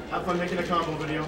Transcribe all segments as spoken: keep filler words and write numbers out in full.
Have fun making a combo video.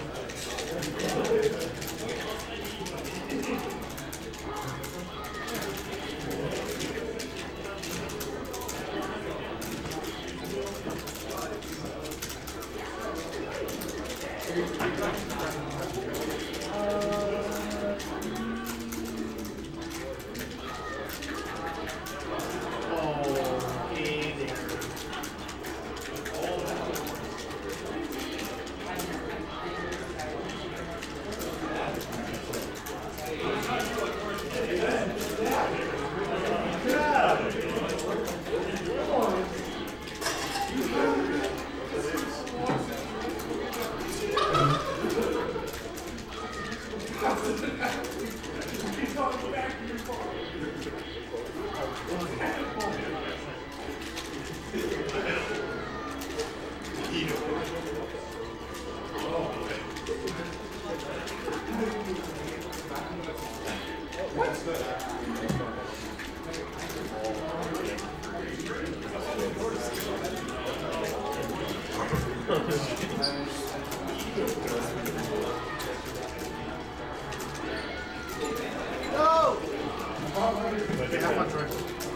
No! Okay, have fun, Troy.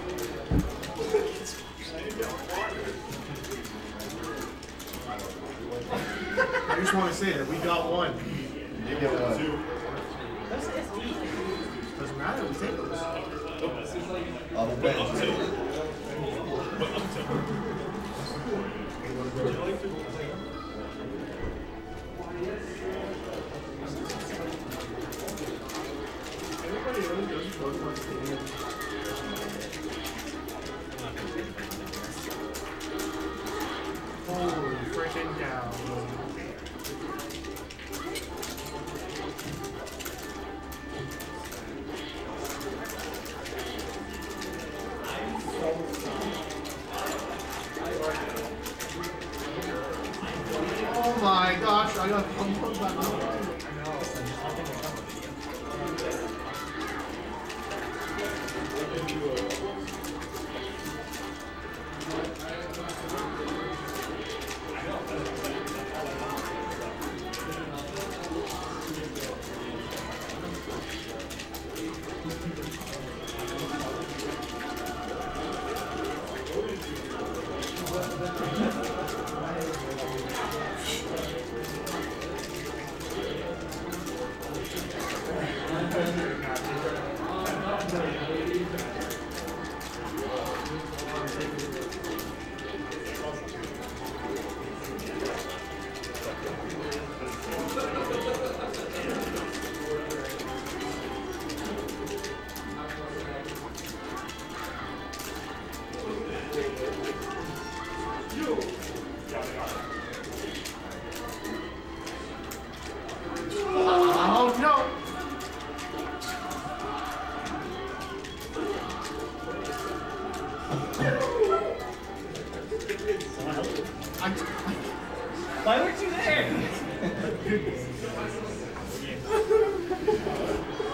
I just want to say that we got one. You get one. Doesn't matter, we take those. On the bench. Everybody really does both ones. Holy freaking cow. Oh my gosh, I got pumped up by my Why weren't you there?